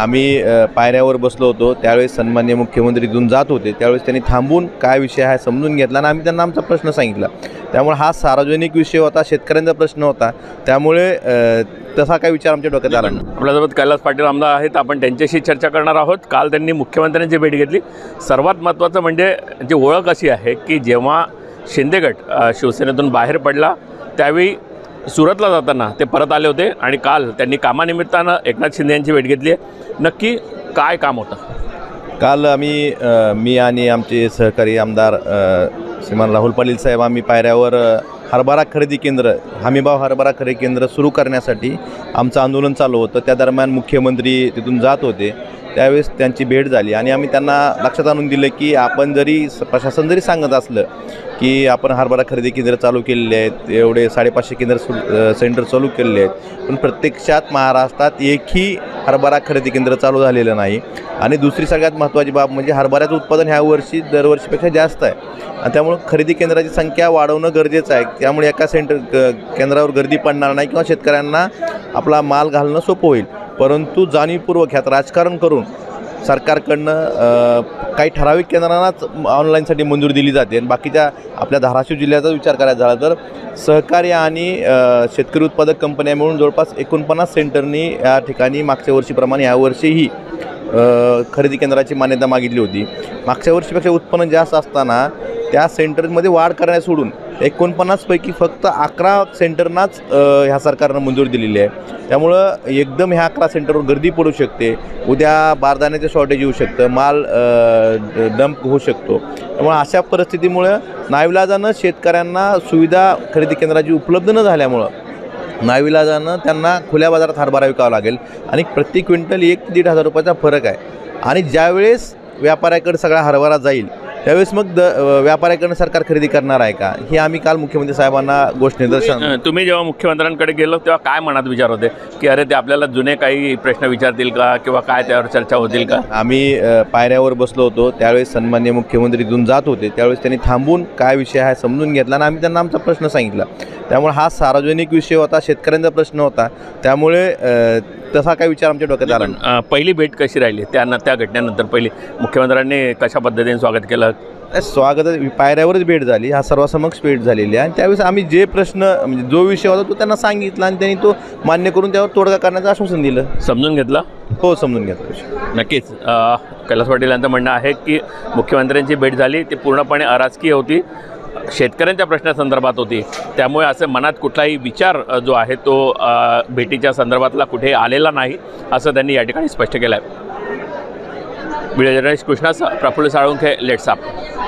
आम्ही पायऱ्यावर बसलो होतो त्यावेळेस सन्माननीय मुख्यमंत्री इथून जात होते, त्यावेळेस त्यांनी थांबून काय विषय आहे समजून घेतला आणि आम्ही त्यांना आमचा प्रश्न सांगितला। त्यामुळे हा सार्वजनिक विषय होता, शेतकऱ्यांचा प्रश्न होता, त्यामुळे तसा काही विचार आमच्या डोक्यात आला नाही। आपल्यासोबत कैलास पाटील आमदार आहेत, आपण त्यांच्याशी चर्चा करणार आहोत। काल त्यांनी मुख्यमंत्र्यांची भेट घेतली। सर्वात महत्त्वाचं म्हणजे जी ओळख अशी आहे की जेव्हा शिंदे गट शिवसेनेतून बाहेर पडला त्यावेळी सुरतला जाताना ते परत आले होते आणि काल त्यांनी कामानिमित्तानं एकनाथ शिंदे यांची भेट घेतली आहे। नक्की काय काम होतं? काल मी आणि आमचे सहकारी आमदार श्रीमान राहुल पाटील साहेब आम्ही पायऱ्यावर हरभरा खरेदी केंद्र, हमीभाव हरभरा खरेदी केंद्र सुरू करण्यासाठी आमचं आंदोलन चालू होतं। त्या दरम्यान मुख्यमंत्री तिथून जात होते, त्यावेळेस त्यांची भेट झाली आणि आम्ही त्यांना लक्षात आणून दिलं की आपण जरी प्रशासन जरी सांगत असलं की आपण हरभरा खरेदी केंद्र चालू केलेले आहेत, एवढे 550 केंद्र सेंटर चालू केलेले आहेत, पण प्रत्यक्षात महाराष्ट्रात एकही हरभरा खरेदी केंद्र चालू झालेलं नाही। आणि दुसरी सगळ्यात महत्त्वाची बाब म्हणजे हरभऱ्याचं उत्पादन ह्या वर्षी दरवर्षीपेक्षा जास्त आहे आणि त्यामुळे खरेदी केंद्राची संख्या वाढवणं गरजेचं आहे। त्यामुळे एका केंद्रावर गर्दी पडणार नाही किंवा शेतकऱ्यांना आपला माल घालणं सोपं होईल। परंतु जाणीवपूर्वक ह्यात राजकारण करून सरकारकडनं काही ठराविक केंद्रांनाच ऑनलाईनसाठी मंजुरी दिली जाते आणि बाकीच्या आपल्या धाराशिव जिल्ह्याचा विचार करायचा झाला तर सहकार्य आणि शेतकरी उत्पादक कंपन्या मिळून जवळपास 49 सेंटरनी या ठिकाणी मागच्या वर्षीप्रमाणे यावर्षीही खरेदी केंद्राची मान्यता मागितली होती। मागच्या वर्षीपेक्षा उत्पन्न जास्त असताना त्या सेंटरमध्ये वाढ करण्यास सोडून 49 पैकी फक्त 11 सेंटरनाच ह्या सरकारनं मंजुरी दिलेली आहे। त्यामुळं एकदम ह्या 11 सेंटरवर गर्दी पडू शकते, उद्या बारदाण्याचं शॉर्टेज येऊ शकतं, माल डंप होऊ शकतो। त्यामुळे अशा परिस्थितीमुळं नाईलाजानं शेतकऱ्यांना सुविधा खरेदी केंद्राची उपलब्ध न झाल्यामुळं नाईलाजानं त्यांना खुल्या बाजारात हरभरा विकावा लागेल आणि प्रति क्विंटल 1 ते 1,500 रुपयाचा फरक आहे। आणि ज्यावेळेस व्यापाऱ्याकडे सगळा हरभरा जाईल त्यावेळेस मग व्यापाऱ्याकडनं सरकार खरेदी करणार आहे का, हे आम्ही काल मुख्यमंत्री साहेबांना गोष्ट निदर्शन। तुम्ही जेव्हा मुख्यमंत्र्यांकडे गेलो तेव्हा काय मनात विचार होते की अरे ते आपल्याला जुने काही प्रश्न विचारतील का किंवा काय त्यावर चर्चा होतील का? आम्ही पायऱ्यावर बसलो होतो त्यावेळेस सन्माननीय मुख्यमंत्री इथून जात होते, त्यावेळेस त्यांनी थांबून काय विषय आहे समजून घेतला आणि आम्ही त्यांना आमचा प्रश्न सांगितला। त्यामुळे हा सार्वजनिक विषय होता, शेतकऱ्यांचा प्रश्न होता, त्यामुळे तसा काही विचार आमच्या डोक्यात आला नाही। पहिली भेट कशी राहिली त्या घटनेनंतर? पहिली मुख्यमंत्र्यांनी कशा पद्धतीने स्वागत केलं? स्वागत पायऱ्यावरच भेट झाली, हा सर्वांसमक्ष भेट झालेली आहे आणि त्यावेळेस आम्ही जे प्रश्न म्हणजे जो विषय होता तो त्यांना सांगितला आणि त्यांनी तो मान्य करून त्यावर तोडगा करण्याचं आश्वासन दिलं। समजून घेतला? हो, समजून घेतलं। नक्कीच कैलास पाटील यांचं म्हणणं आहे की मुख्यमंत्र्यांची भेट झाली ती पूर्णपणे अराजकीय होती, शेतकऱ्यांच्या प्रश्नासंदर्भात होती, त्यामुळे असं मनात कुठलाही विचार जो आहे तो भेटीच्या संदर्भातला कुठे आलेला नाही असं त्यांनी या ठिकाणी स्पष्ट केलं आहे। Video journalist Krishna Praphulla Salunkhe, let's up.